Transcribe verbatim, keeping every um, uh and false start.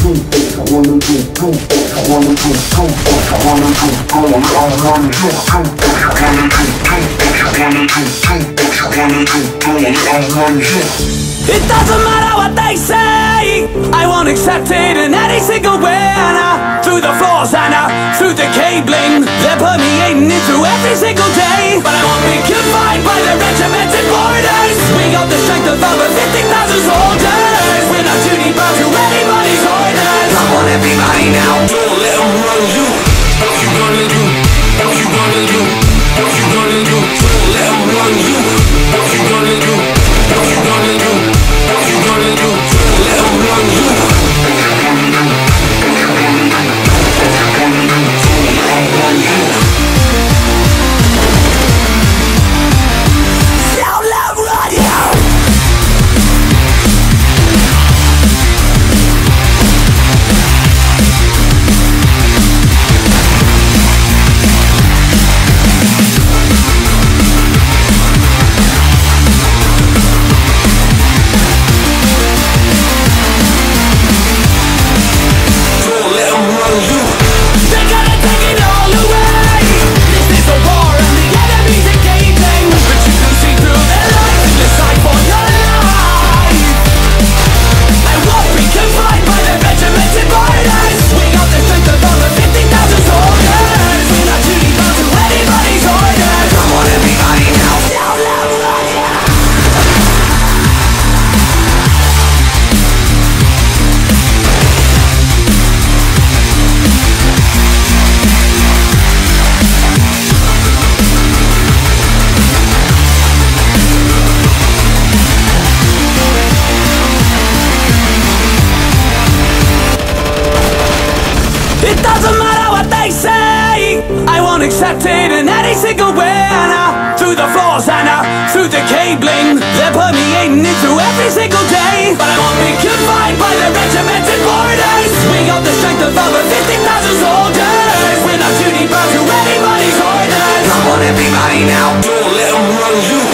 It doesn't matter what they say, I won't accept it in any single way. And uh, through the floors and uh, through the cabling, they're permeating it through every single day. But I won't be confined by the regimented borders. We got the strength of over fifty thousand soldiers. We're not duty bound to anybody's orders. Come on everybody now, don't let them run you. What you gonna do? What you gonna do? What you gonna do? Don't let them run you. What you gonna do? What you gonna do? What you gonna do? Don't let them run you. Don't let them run you. Accepted in any single way. And uh, through the floors and uh, through the cabling, they're permeating it through every single day. But I won't be confined by the regimented borders. We got the strength of over fifty thousand soldiers. We're not duty bound to anybody's orders. Come on everybody now, don't let them run you.